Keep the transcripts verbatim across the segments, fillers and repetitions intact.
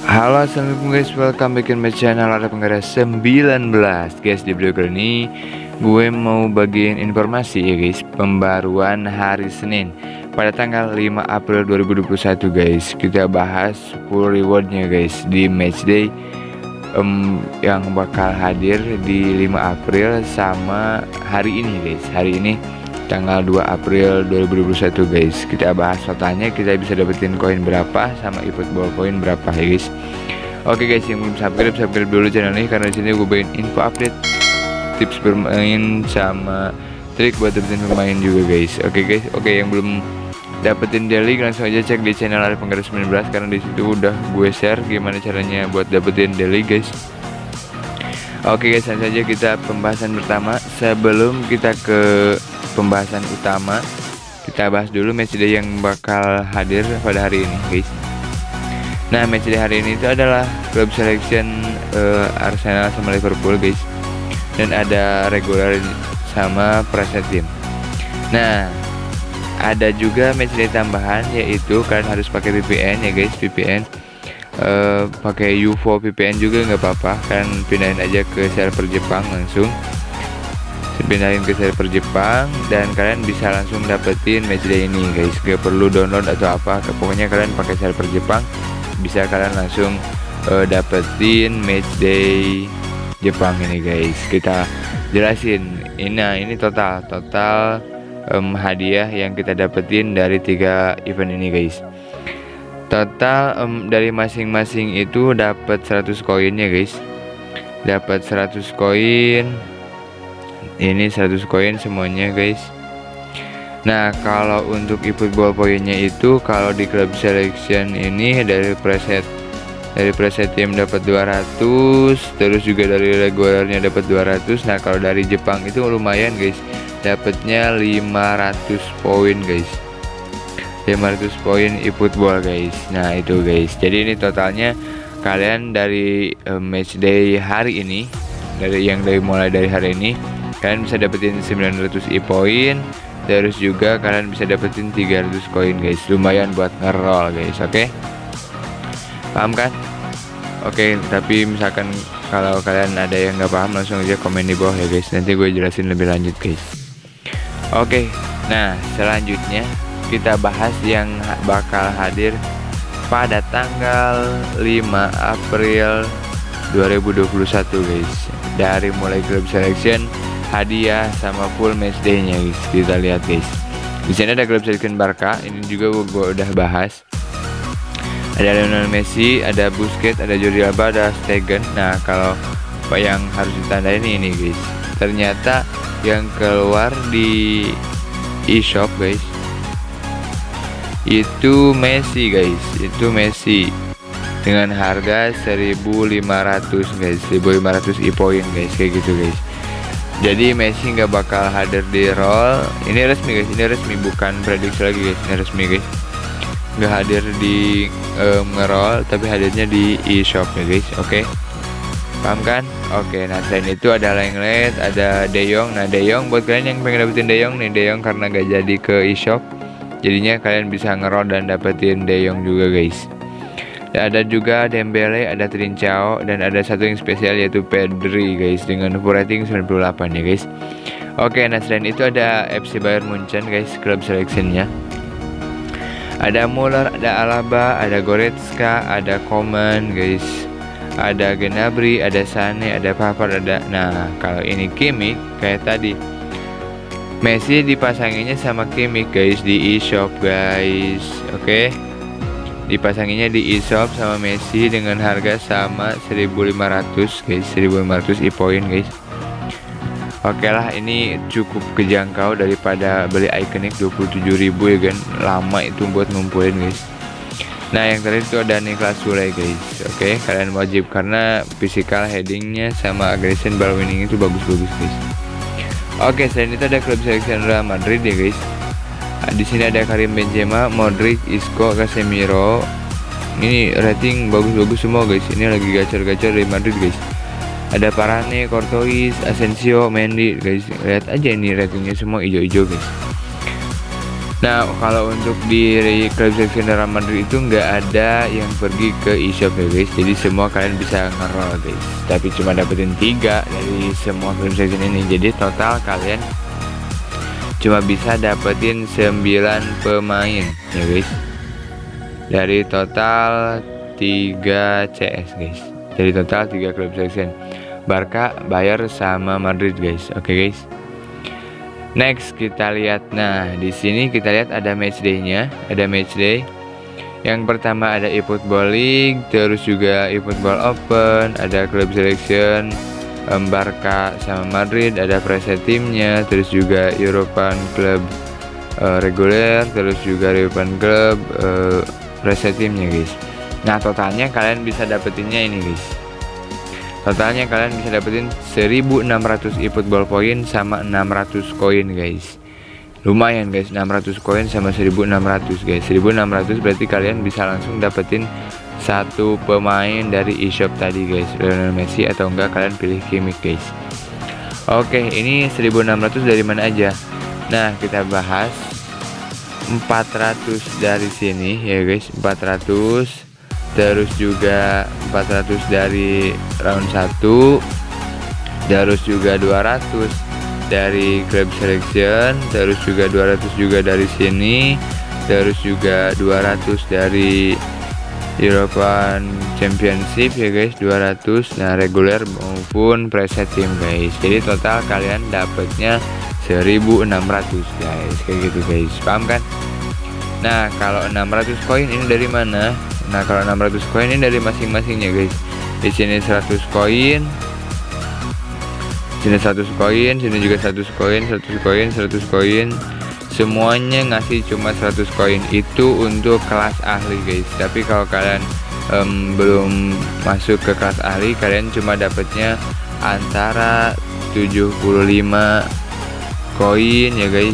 Halo, assalamualaikum guys, welcome back in my channel Ada Penggara sembilan belas. Guys, di video kali ini gue mau bagiin informasi ya guys, pembaruan hari Senin pada tanggal lima April dua ribu dua puluh satu guys. Kita bahas full rewardnya guys di matchday um, yang bakal hadir di lima April sama hari ini guys. Hari ini tanggal dua April dua ribu dua puluh satu guys. Kita bahas totalnya, kita bisa dapetin koin berapa sama eFootball koin berapa ya guys. Oke guys, yang belum subscribe subscribe dulu channel ini, karena di sini gue bagiin info update, tips bermain sama trik buat dapetin pemain juga guys. Oke guys, oke yang belum dapetin daily langsung aja cek di channel Ada Penggara sembilan belas, karena di situ udah gue share gimana caranya buat dapetin daily guys. Oke guys, langsung saja kita pembahasan pertama. Sebelum kita ke pembahasan utama, kita bahas dulu matchday yang bakal hadir pada hari ini guys. Nah, matchday hari ini itu adalah club selection uh, Arsenal sama Liverpool guys, dan ada regular sama preset team. Nah, ada juga matchday tambahan, yaitu kalian harus pakai V P N ya guys. V P N uh, pakai U F O V P N juga nggak apa-apa, kalian pindahin aja ke server Jepang langsung. Pindahin ke server Jepang dan kalian bisa langsung dapetin matchday ini guys, gak perlu download atau apa, pokoknya kalian pakai server Jepang bisa kalian langsung uh, dapetin matchday Jepang ini guys. Kita jelasin ini. Nah, ini total total um, hadiah yang kita dapetin dari tiga event ini guys. Total um, dari masing-masing itu dapat seratus koinnya guys, dapat seratus koin. Ini seratus koin semuanya guys. Nah, kalau untuk eFootball poinnya itu, kalau di club selection ini dari preset dari preset team dapat dua ratus, terus juga dari regularnya dapat dua ratus. Nah, kalau dari Jepang itu lumayan guys, dapatnya lima ratus poin guys, lima ratus poin eFootball guys. Nah itu guys, jadi ini totalnya kalian dari uh, matchday hari ini, dari yang dari mulai dari hari ini kalian bisa dapetin sembilan ratus e poin, terus juga kalian bisa dapetin tiga ratus koin guys. Lumayan buat ngerol guys. Oke, paham kan? Oke, tapi misalkan kalau kalian ada yang nggak paham, langsung aja komen di bawah ya guys, nanti gue jelasin lebih lanjut guys. Oke, nah selanjutnya kita bahas yang bakal hadir pada tanggal lima April dua ribu dua puluh satu guys. Dari mulai club selection, hadiah sama full matchday-nya guys. Kita lihat guys. Di sini ada club selection Barca, ini juga gue udah bahas. Ada Lionel Messi, ada Busquets, ada Jordi Alba, ada Stegen. Nah, kalau apa yang harus ditandain ini guys, ternyata yang keluar di eShop guys itu Messi guys, itu Messi dengan harga seribu lima ratus guys, seribu lima ratus e poin guys, kayak gitu guys. Jadi Messi nggak bakal hadir di roll. Ini resmi guys, ini resmi, bukan prediksi lagi guys, ini resmi guys. Nggak hadir di um, ngeroll, tapi hadirnya di eShop ya guys. Oke, paham kan? Oke, nah selain itu ada Lenglet, ada De Jong. Nah, De Jong buat kalian yang pengen dapetin De Jong nih, De Jong karena nggak jadi ke eShop, jadinya kalian bisa ngeroll dan dapetin De Jong juga guys. Dan ada juga Dembele, ada Trincao, dan ada satu yang spesial yaitu Pedri guys dengan full rating sembilan puluh delapan ya guys. Oke, nah selain itu ada F C Bayern Munchen guys, club selectionnya. Ada Muller, ada Alaba, ada Goretzka, ada Coman guys, ada Gnabry, ada Sane, ada Pavard, ada. Nah, kalau ini Kimmich kayak tadi, Messi dipasanginnya sama Kimmich guys di eShop guys. Oke, dipasanginnya di eShop sama Messi dengan harga sama seribu lima ratus guys, seribu lima ratus e poin guys. Oke lah, ini cukup kejangkau daripada beli Iconic dua puluh tujuh ribu ya kan, lama itu buat ngumpulin guys. Nah, yang terakhir itu ada Niklas Sule guys. Oke, kalian wajib, karena physical headingnya sama aggression ball winning itu bagus-bagus guys. Oke, selain itu ada klub selection Real Madrid ya guys. Nah, di sini ada Karim Benzema, Modric, Isco, Casemiro. Ini rating bagus-bagus semua guys. Ini lagi gacor-gacor dari Madrid guys. Ada Varane, Courtois, Asensio, Mendy guys. Lihat aja ini ratingnya semua hijau-hijau guys. Nah, kalau untuk di klub section Real Madrid itu nggak ada yang pergi ke eShop ya guys. Jadi semua kalian bisa ngerol guys. Tapi cuma dapetin tiga dari semua klub section ini. Jadi total kalian cuma bisa dapetin sembilan pemain ya guys. Dari total tiga C S guys. Dari total tiga klub section. Barca, Bayern sama Madrid guys. Oke okay, guys. Next kita lihat, nah di sini kita lihat ada match day-nya, ada match day. Yang pertama ada eFootball League, terus juga eFootball Open, ada Club Selection, um, Barca sama Madrid, ada preset timnya, terus juga European Club uh, reguler, terus juga European Club uh, preset timnya guys. Nah totalnya kalian bisa dapetinnya ini guys. Totalnya kalian bisa dapetin seribu enam ratus eFootball point sama enam ratus koin guys. Lumayan guys, enam ratus koin sama seribu enam ratus guys. seribu enam ratus berarti kalian bisa langsung dapetin satu pemain dari eShop tadi guys, Lionel Messi atau enggak kalian pilih Kimmich guys. Oke, ini seribu enam ratus dari mana aja? Nah, kita bahas empat ratus dari sini ya guys, empat ratus. Terus juga empat ratus dari round satu, terus juga dua ratus dari club selection, terus juga dua ratus juga dari sini, terus juga dua ratus dari European Championship ya guys, dua ratus. Nah reguler maupun preset team guys. Jadi total kalian dapatnya seribu enam ratus guys, kayak gitu guys, paham kan? Nah kalau enam ratus koin ini dari mana? Nah kalau enam ratus koin ini dari masing-masingnya guys. Di sini seratus koin, sini seratus koin, sini juga seratus koin, seratus koin, seratus koin. Semuanya ngasih cuma seratus koin. Itu untuk kelas ahli guys. Tapi kalau kalian um, belum masuk ke kelas ahli, kalian cuma dapatnya antara tujuh puluh lima koin ya guys,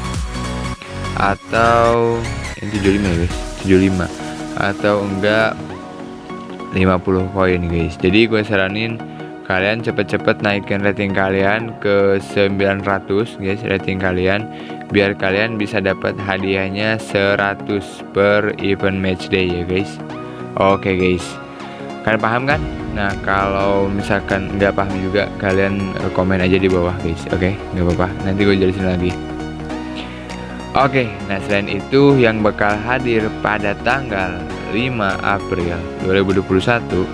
atau ini tujuh puluh lima ya guys, tujuh puluh lima atau enggak lima puluh koin guys. Jadi gue saranin kalian cepet-cepet naikin rating kalian ke sembilan ratus guys, rating kalian, biar kalian bisa dapat hadiahnya seratus per event match day ya guys. Oke guys, kalian paham kan? Nah kalau misalkan nggak paham juga kalian komen aja di bawah guys. Oke, nggak apa-apa, nanti gue jelasin lagi. Oke, nah selain itu yang bakal hadir pada tanggal lima April dua ribu dua puluh satu,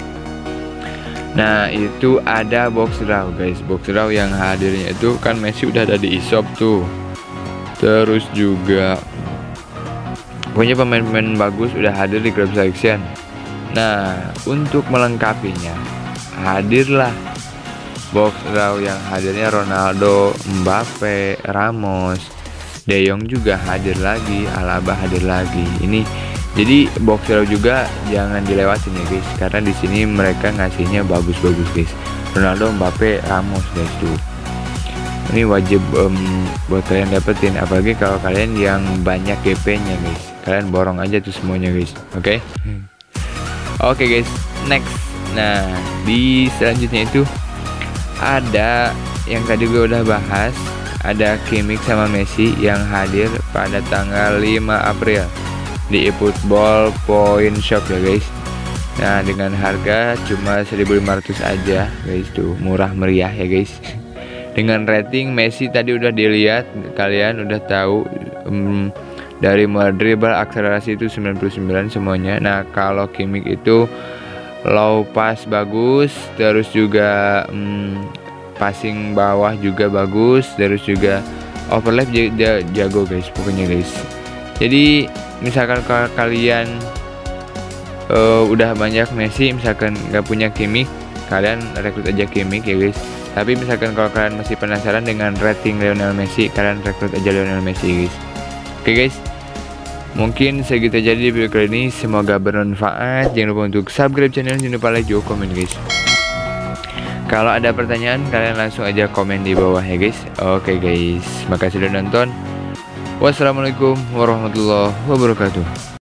nah itu ada box draw guys. Box draw yang hadirnya itu kan Messi udah ada di eShop tuh, terus juga pokoknya pemain-pemain bagus udah hadir di club selection. Nah untuk melengkapinya hadirlah box draw yang hadirnya Ronaldo, Mbappe, Ramos, De Jong juga hadir lagi, Alaba hadir lagi. Ini jadi box draw juga jangan dilewatin ya guys, karena di sini mereka ngasihnya bagus-bagus guys. Ronaldo, Mbappe, Ramos guys tuh. Ini wajib um, buat kalian dapetin, apalagi kalau kalian yang banyak G P-nya guys. Kalian borong aja tuh semuanya guys. Oke. Okay? Oke okay guys, next. Nah, di selanjutnya itu ada yang tadi gue udah bahas. Ada Kimmich sama Messi yang hadir pada tanggal lima April di eFootball Point Shop ya guys. Nah dengan harga cuma seribu lima ratus aja guys, tuh murah meriah ya guys. Dengan rating Messi tadi udah dilihat, kalian udah tahu um, dari mulai dribble, akselerasi itu sembilan puluh sembilan semuanya. Nah kalau Kimmich itu low pass bagus, terus juga um, passing bawah juga bagus, terus juga overlap jago guys pokoknya guys. Jadi misalkan kalau kalian uh, udah banyak Messi, misalkan nggak punya Kimmich, kalian rekrut aja Kimmich ya guys. Tapi misalkan kalau kalian masih penasaran dengan rating Lionel Messi, kalian rekrut aja Lionel Messi guys. Oke guys, mungkin segitu aja di video kali ini, semoga bermanfaat. Jangan lupa untuk subscribe channel, jangan lupa like, juga komen guys. Kalau ada pertanyaan kalian langsung aja komen di bawah ya guys. Oke guys, makasih sudah nonton. Wassalamualaikum warahmatullahi wabarakatuh.